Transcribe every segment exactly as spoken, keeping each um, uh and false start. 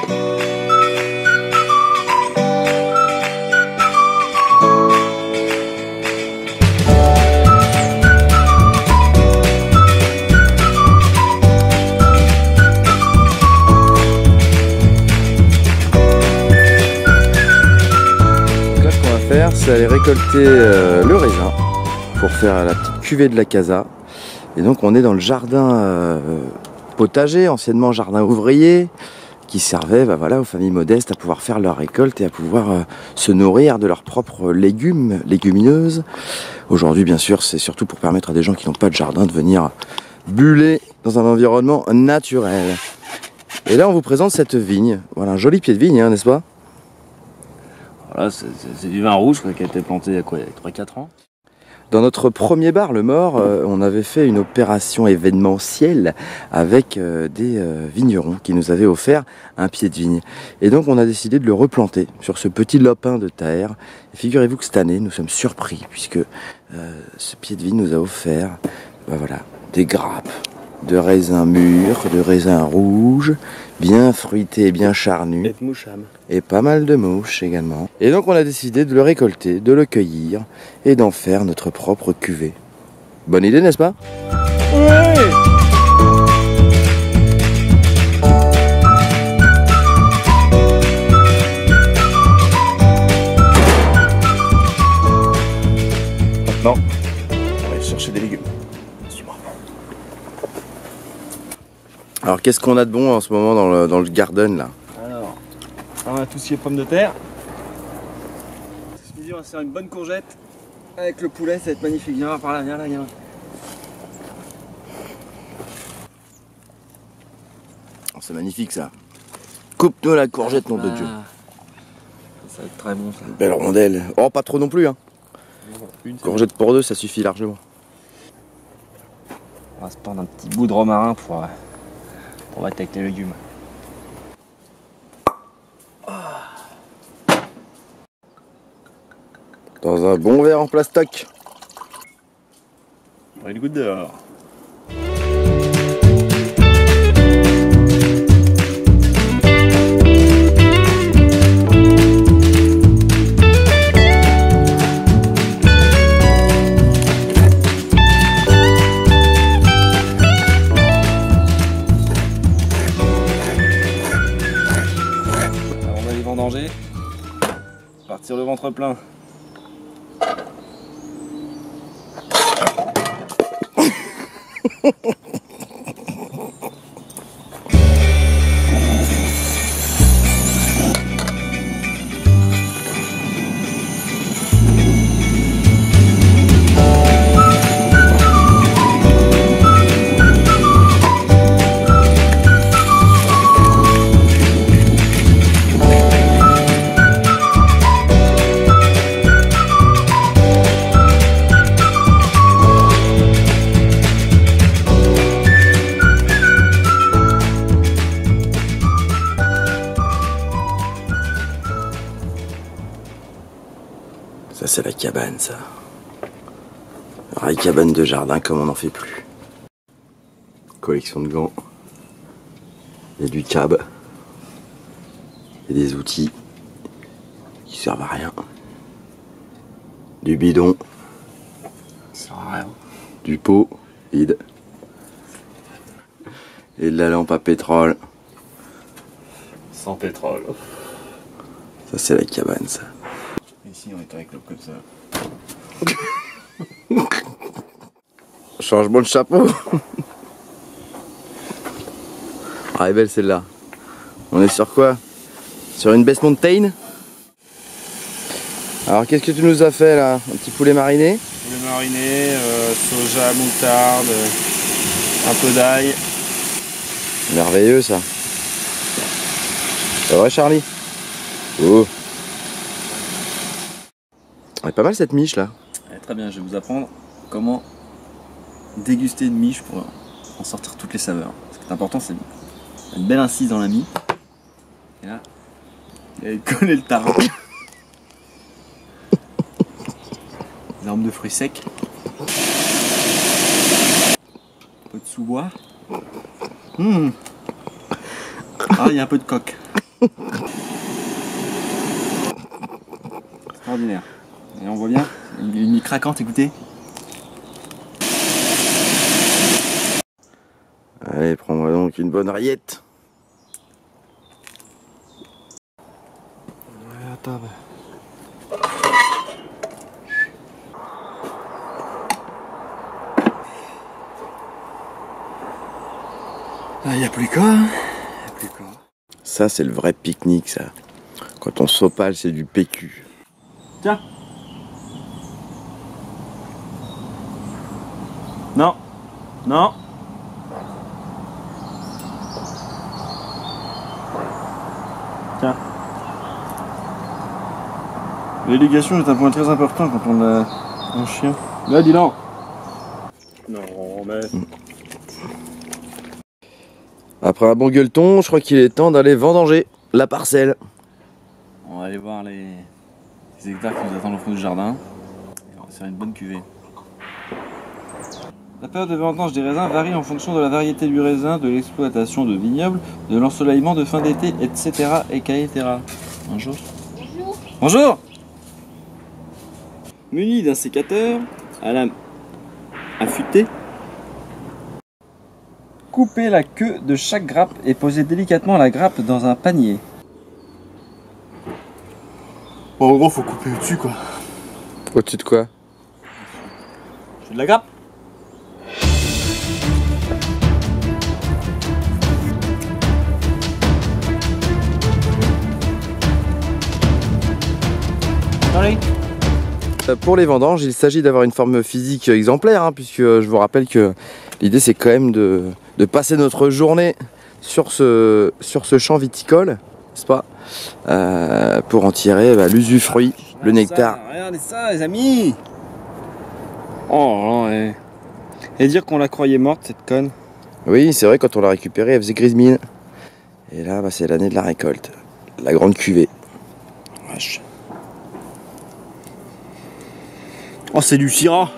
C'est aller récolter euh, le raisin pour faire la petite cuvée de la casa. Et donc on est dans le jardin euh, potager, anciennement jardin ouvrier, qui servait bah, voilà, aux familles modestes à pouvoir faire leur récolte et à pouvoir euh, se nourrir de leurs propres légumes, légumineuses. Aujourd'hui bien sûr c'est surtout pour permettre à des gens qui n'ont pas de jardin de venir buller dans un environnement naturel. Et là on vous présente cette vigne, voilà un joli pied de vigne hein, n'est-ce pas? Voilà, c'est du vin rouge qui a été planté il y a quoi, trois quatre ans. Dans notre premier bar, le Mort, euh, on avait fait une opération événementielle avec euh, des euh, vignerons qui nous avaient offert un pied de vigne. Et donc on a décidé de le replanter sur ce petit lopin de terre. Et figurez-vous que cette année, nous sommes surpris puisque euh, ce pied de vigne nous a offert ben voilà, des grappes de raisins mûrs, de raisins rouges, bien fruités, bien charnus. Et pas mal de mouches également. Et donc on a décidé de le récolter, de le cueillir et d'en faire notre propre cuvée. Bonne idée, n'est-ce pas? Oui. Maintenant, on va aller chercher des légumes. Suis-moi. Alors qu'est-ce qu'on a de bon en ce moment dans le, dans le garden là? Alors, on a tout ce qui est pommes de terre. Ce midi, on va se faire une bonne courgette avec le poulet, ça va être magnifique. Viens par là, viens là, viens là. Oh, c'est magnifique ça. Coupe-nous la courgette, nom ah, de Dieu. Ça va être très bon ça. Une belle rondelle. Oh, pas trop non plus hein. Une courgette pour deux, ça suffit largement. On va se prendre un petit bout de romarin pour, pour mettre avec les légumes. Dans un bon verre en plastoc. Une goutte dehors. On va les vendanger. Partir le ventre plein. Ça c'est la cabane ça. Alors, la cabane de jardin comme on n'en fait plus. Collection de gants. Il y a du cab. Il y a des outils qui servent à rien. Du bidon. Ça sert à rien. Du pot vide. Et de la lampe à pétrole. Sans pétrole. Ça c'est la cabane ça. Ici on est avec l'eau comme ça. Change-moi le chapeau. Ah, elle est belle celle-là. On est sur quoi? Sur une Best Mountain. Alors qu'est-ce que tu nous as fait là? Un petit poulet mariné? Poulet mariné, euh, soja, moutarde, un peu d'ail. Merveilleux ça. C'est vrai Charlie? Oh. Elle est pas mal cette miche là. Ouais, très bien, je vais vous apprendre comment déguster une miche pour en sortir toutes les saveurs. Ce qui est important, c'est une belle incise dans la mie. Et là, et coller le tarn. Des armes de fruits secs. Un peu de sous-bois. Mmh. Ah, il y a un peu de coque. Extraordinaire. Et on voit bien, une mie craquante, écoutez. Allez, prends-moi donc une bonne rillette. Ouais, à table. Ah, y a plus qu'à. Y a plus qu'à. Ça, c'est le vrai pique-nique, ça. Quand on s'opale, c'est du P Q. Tiens. Non. Non. Tiens. L'élégation est un point très important quand on a un chien. Là, dis donc. Non, mais... Après un bon gueuleton, je crois qu'il est temps d'aller vendanger la parcelle. On va aller voir les, les hectares qui nous attendent au fond du jardin. On va se faire une bonne cuvée. La période de vendange des raisins varie en fonction de la variété du raisin, de l'exploitation de vignobles, de l'ensoleillement de fin d'été, et cetera et cetera. Bonjour. Bonjour. Bonjour. Muni d'un sécateur à lame affûtée, coupez la queue de chaque grappe et posez délicatement la grappe dans un panier. Bon, en gros, faut couper au-dessus, quoi. Au-dessus de quoi? Au-dessus de la grappe. Allez. Pour les vendanges, il s'agit d'avoir une forme physique exemplaire, hein, puisque je vous rappelle que l'idée c'est quand même de, de passer notre journée sur ce, sur ce champ viticole, n'est-ce pas, euh, pour en tirer bah, l'usufruit, le nectar. Ça, regardez ça, les amis. Oh non, et, et dire qu'on la croyait morte, cette conne. Oui, c'est vrai, quand on l'a récupérée, elle faisait grise mine. Et là, bah, c'est l'année de la récolte, la grande cuvée. Wesh. Oh, c'est du Syrah.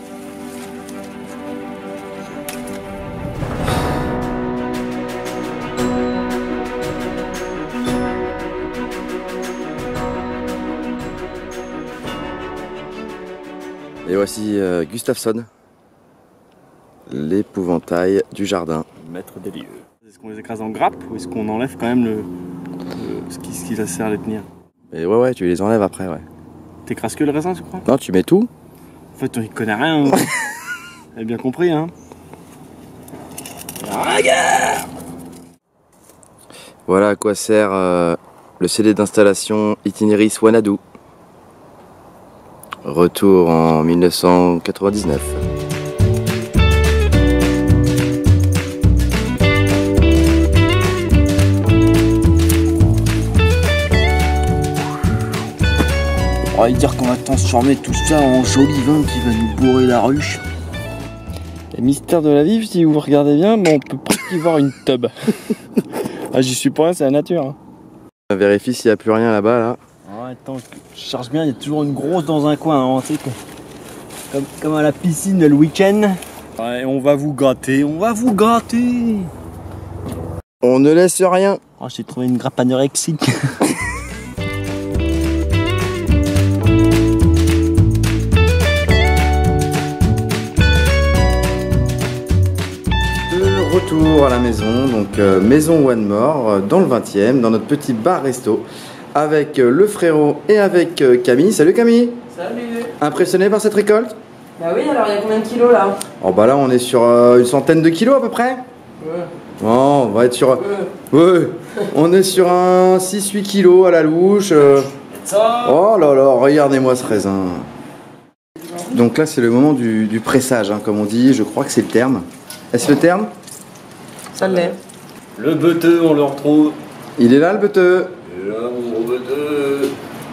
Et voici euh, Gustafsson, l'épouvantail du jardin. Maître des lieux. Est-ce qu'on les écrase en grappe ou est-ce qu'on enlève quand même le, le ce, qui, ce qui sert à les tenir? Et ouais, ouais, tu les enlèves après, ouais. T'écrases que le raisin, tu crois? Non, tu mets tout. En fait, on y connaît rien. Hein. T'avais bien compris, hein? Regarde! Voilà à quoi sert euh, le C D d'installation Itineris Wanadu. Retour en mille neuf cent quatre-vingt-dix-neuf. On va dire qu'on va transformer tout ça en joli vin qui va nous bourrer la ruche. Les mystères de la vie, si vous regardez bien, bon, on peut presque y voir une tub. Ah, j'y suis pas là, c'est la nature. Hein. On vérifie s'il n'y a plus rien là-bas, là. Oh, attends, je cherche bien, il y a toujours une grosse dans un coin, hein, tu sais, comme, comme à la piscine le week-end. Ouais, on va vous gratter, on va vous gratter. On ne laisse rien. Oh, j'ai trouvé une grappe anorexique. Retour à la maison, donc euh, maison One More, euh, dans le vingtième, dans notre petit bar-resto, avec euh, le frérot et avec euh, Camille. Salut Camille. Salut. Impressionné par cette récolte? Bah oui, alors il y a combien de kilos là? Oh bah là on est sur euh, une centaine de kilos à peu près. Ouais. Bon, on va être sur... Ouais. Ouais, on est sur un six huit kilos à la louche. euh. Ça. Oh là là, regardez-moi ce raisin. Donc là c'est le moment du, du pressage, hein, comme on dit, je crois que c'est le terme. Est-ce le terme? Ça l'est. Le beuteux, on le retrouve. Il est là le beuteux. Et là, mon gros beuteux.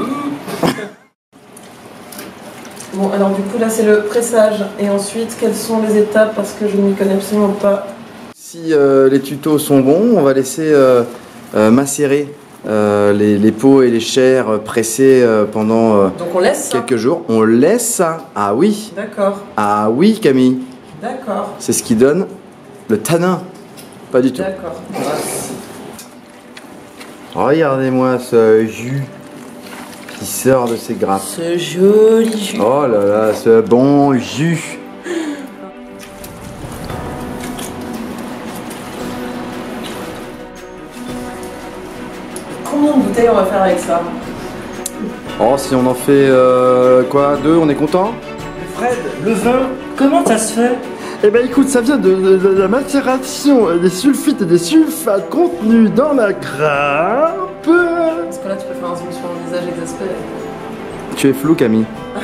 Bon, alors du coup là c'est le pressage. Et ensuite, quelles sont les étapes? Parce que je n'y connais absolument pas. Si euh, les tutos sont bons, on va laisser euh, euh, macérer euh, les, les peaux et les chairs euh, pressées euh, pendant euh, Donc on laisse ça? quelques jours. On laisse ça. Ah oui. D'accord. Ah oui Camille. D'accord. C'est ce qui donne le tanin. Pas du tout. D'accord. Regardez-moi ce jus qui sort de ces grappes. Ce joli jus. Oh là là, ce bon jus. Combien de bouteilles on va faire avec ça? Oh, si on en fait euh, quoi, deux, on est content? Fred, le vin, comment ça se fait? Eh ben écoute, ça vient de, de- de la macération des sulfites et des sulfates contenus dans la grappe. Parce que là, tu peux faire un zoom sur mon visage exaspéré. Tu es flou, Camille.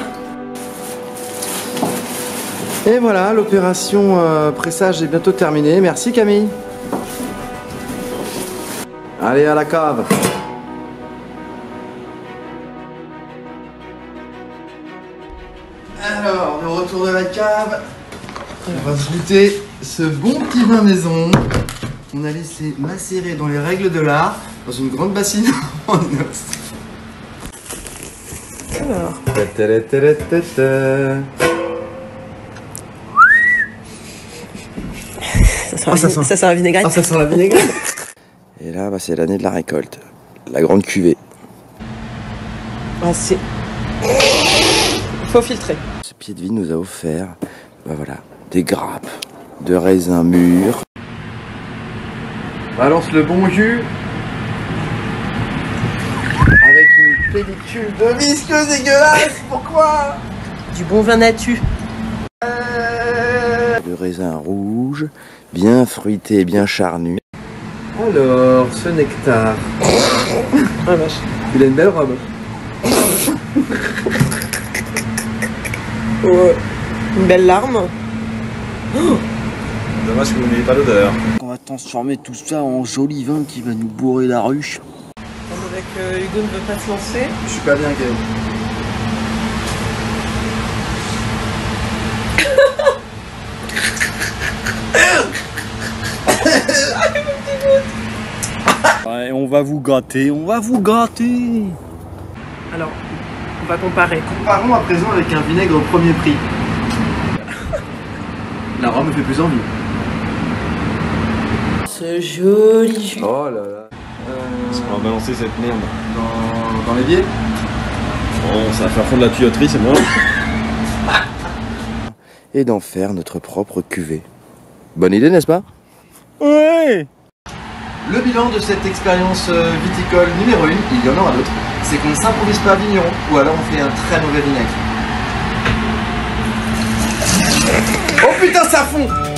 Et voilà, l'opération euh, pressage est bientôt terminée. Merci, Camille. Allez, à la cave. Alors, le retour de la cave. On va se goûter ce bon petit vin maison. On a laissé macérer dans les règles de l'art, dans une grande bassine en os. Alors. Ça sent, Oh, ça sent. ça sent la vinaigrette. Ah, ça sent la vinaigrette. Et là, bah, c'est l'année de la récolte. La grande cuvée. Ah, c'est... Faut filtrer. Ce pied de vigne nous a offert, bah voilà, des grappes de raisins mûrs. Balance le bon jus. Avec une pellicule de visqueuse dégueulasse. Pourquoi? Du bon vin natu. De raisin rouge, bien fruité, bien charnu. Alors, ce nectar. Ah vache. Il a une belle robe. Ouais. Une belle larme. Dommage que vous n'ayez pas l'odeur. On va transformer tout ça en joli vin qui va nous bourrer la ruche. On dirait que Hugo ne veut pas se lancer. Je suis pas bien, Kevin. Ouais, on va vous gratter, on va vous gratter. Alors, on va comparer. Comparons à présent avec un vinaigre au premier prix. La robe me fait plus envie. Ce joli jus. Oh là là. Euh, On va balancer cette merde. dans, dans l'évier. Bon, ça va faire fondre la tuyauterie, c'est bon. Et d'en faire notre propre cuvée. Bonne idée, n'est-ce pas? Ouais. Le bilan de cette expérience euh, viticole numéro un, il y en aura d'autres, c'est qu'on ne s'improvise pas vigneron, ou alors on fait un très mauvais vinaigre. Oh putain, ça fond!